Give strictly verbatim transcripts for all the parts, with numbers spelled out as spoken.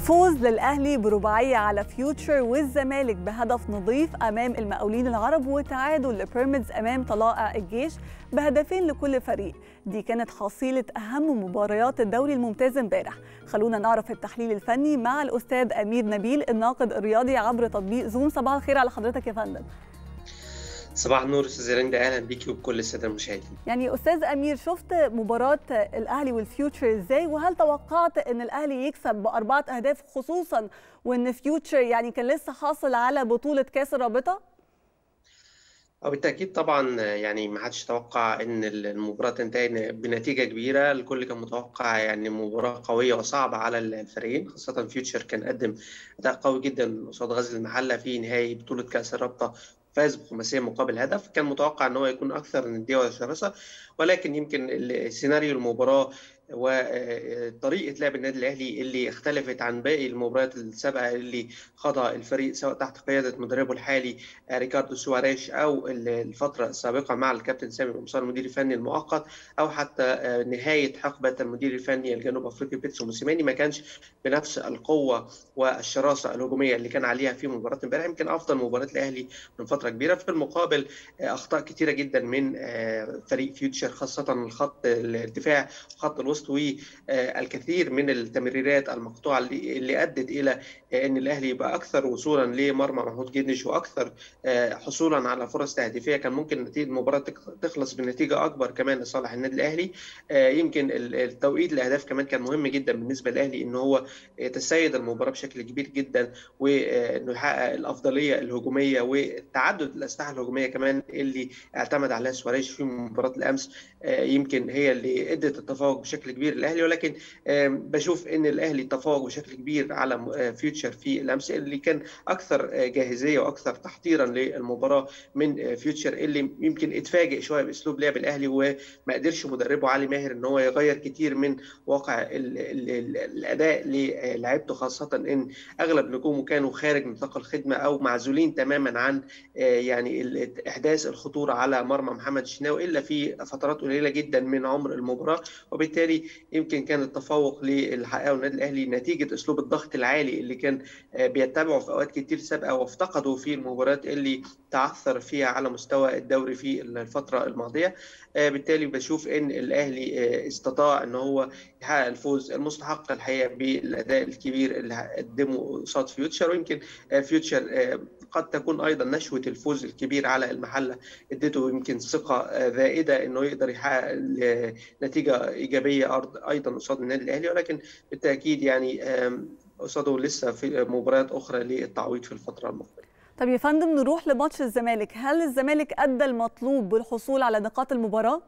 فوز للأهلي برباعية على فيوتشر والزمالك بهدف نظيف أمام المقاولين العرب، وتعادل لبيراميدز أمام طلائع الجيش بهدفين لكل فريق. دي كانت حصيلة أهم مباريات الدوري الممتاز امبارح. خلونا نعرف التحليل الفني مع الأستاذ أمير نبيل الناقد الرياضي عبر تطبيق زوم. صباح الخير على حضرتك يا فندم. صباح النور استاذ رندا، اهلا بيكي وبكل الساده المشاهدين. يعني استاذ امير، شفت مباراه الاهلي والفيوتشر ازاي، وهل توقعت ان الاهلي يكسب باربعه اهداف، خصوصا وان فيوتشر يعني كان لسه حاصل على بطوله كاس الرابطه؟ بالتاكيد طبعا، يعني ما حدش توقع ان المباراه تنتهي بنتيجه كبيره. الكل كان متوقع يعني مباراه قويه وصعبه على الفريقين، خاصه فيوتشر كان قدم اداء قوي جدا قصاد غزل المحله في نهائي بطوله كاس الرابطه، فاز بخماسيه مقابل هدف. كان متوقع ان هو يكون اكثر نديه وشراسه، ولكن يمكن السيناريو المباراه وطريقه لعب النادي الاهلي اللي اختلفت عن باقي المباريات السابقه اللي خاضها الفريق، سواء تحت قياده مدربه الحالي ريكاردو سواريش او الفتره السابقه مع الكابتن سامي قمصان المدير الفني المؤقت، او حتى نهايه حقبه المدير الفني الجنوب افريقي بيتسو موسيماني. ما كانش بنفس القوه والشراسه الهجوميه اللي كان عليها في مباراه امبارح. يمكن افضل مباراه الاهلي من فتره كبيره. في المقابل اخطاء كثيره جدا من فريق فيوتشر، خاصه الخط الدفاع وخط الوسط، والكثير من التمريرات المقطوعه اللي ادت الى ان الاهلي يبقى اكثر وصولا لمرمى محمود جنش واكثر حصولا على فرص تهديفيه. كان ممكن نتيجه المباراه تخلص بنتيجه اكبر كمان لصالح النادي الاهلي. يمكن التوقيت الاهداف كمان كان مهم جدا بالنسبه للاهلي، ان هو يتسيد المباراه بشكل كبير جدا، وانه يحقق الافضليه الهجوميه وتعدد الاسلحه الهجوميه كمان اللي اعتمد عليها سواريش في مباراه الامس. يمكن هي اللي ادت التفوق بشكل كبير للاهلي، ولكن بشوف ان الاهلي تفوق بشكل كبير على فيوتشر في الامس، اللي كان اكثر جاهزيه واكثر تحضيرا للمباراه من فيوتشر، اللي يمكن اتفاجئ شويه باسلوب لعب الاهلي، وما قدرش مدربه علي ماهر ان هو يغير كتير من واقع ال ال ال الاداء للاعيبته، خاصه ان اغلب نجومه كانوا خارج نطاق الخدمه او معزولين تماما عن يعني احداث الخطوره على مرمى محمد الشناوي الا في فترات قليله جدا من عمر المباراه. وبالتالي يمكن كان التفوق اللي حققه النادي الاهلي نتيجه اسلوب الضغط العالي اللي كان بيتبعه في اوقات كتير سابقه وافتقده في المباريات اللي تعثر فيها على مستوى الدوري في الفتره الماضيه. بالتالي بشوف ان الاهلي استطاع ان هو يحقق الفوز المستحق الحقيقه بالاداء الكبير اللي قدمه قصاد فيوتشر. ويمكن فيوتشر قد تكون ايضا نشوه الفوز الكبير على المحله ادته يمكن ثقه زائده انه يقدر يحقق نتيجه ايجابيه ايضا قصاد النادي الاهلي، ولكن بالتاكيد يعني قصاده لسه في مباريات اخرى للتعويض في الفتره المقبله. طب يا فندم، نروح لماتش الزمالك. هل الزمالك ادى المطلوب بالحصول على نقاط المباراه؟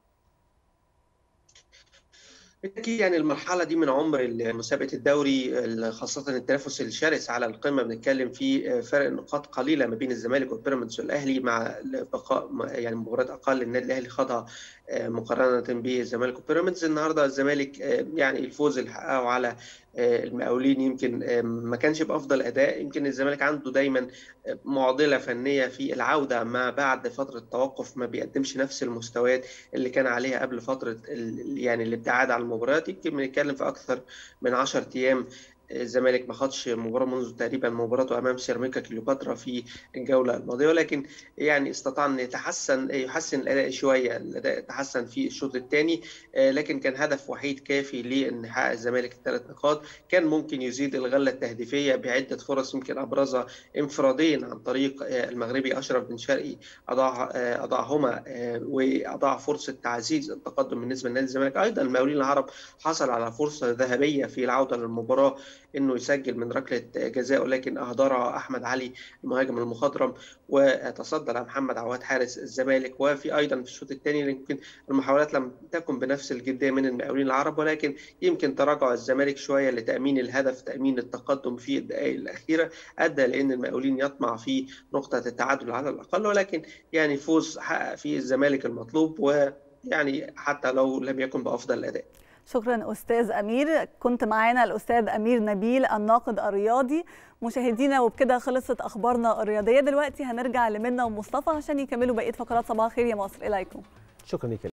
بالتأكيد يعني المرحلة دي من عمر مسابقة الدوري، خاصة التنافس الشرس على القمة، بنتكلم في فرق نقاط قليلة ما بين الزمالك وبيراميدز والأهلي، مع بقاء يعني مباريات أقل النادي الأهلي خاضها مقارنة بالزمالك وبيراميدز. النهارده الزمالك يعني الفوز اللي حققه على المقاولين يمكن ما كانش بأفضل أداء. يمكن الزمالك عنده دايما معضلة فنية في العودة ما بعد فترة توقف، ما بيقدمش نفس المستويات اللي كان عليها قبل فترة يعني الابتعاد عن المباريات. يمكن بنتكلم في أكثر من عشرة أيام الزمالك ما خدش مباراه منذ تقريبا مباراته امام سيراميكا كليوباترا في الجوله الماضيه، ولكن يعني استطاع ان يتحسن يحسن الاداء شويه. الاداء تحسن في الشوط الثاني، لكن كان هدف وحيد كافي لان يحقق الزمالك الثلاث نقاط. كان ممكن يزيد الغله التهديفيه بعده فرص، يمكن ابرزها انفرادين عن طريق المغربي اشرف بن شرقي اضاع اضاعهما واضاع فرصه تعزيز التقدم بالنسبه لنادي الزمالك. ايضا المقاولين العرب حصل على فرصه ذهبيه في العوده للمباراه انه يسجل من ركله جزاء، لكن اهدرها احمد علي المهاجم المخضرم وتصدى محمد عواد حارس الزمالك. وفي ايضا في الشوط الثاني يمكن المحاولات لم تكن بنفس الجديه من المقاولين العرب، ولكن يمكن تراجع الزمالك شويه لتامين الهدف، تامين التقدم في الدقائق الاخيره، ادى لان المقاولين يطمع في نقطه التعادل على الاقل. ولكن يعني فوز حقق فيه الزمالك المطلوب، ويعني حتى لو لم يكن بافضل الاداء. شكرا أستاذ أمير. كنت معانا الأستاذ أمير نبيل الناقد الرياضي. مشاهدينا وبكده خلصت أخبارنا الرياضية. دلوقتي هنرجع لمنى ومصطفى عشان يكملوا بقية فقرات صباح الخير يا مصر. إليكم. شكرا لك.